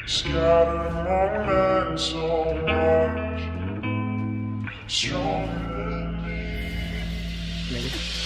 Scattered among men so much stronger than me.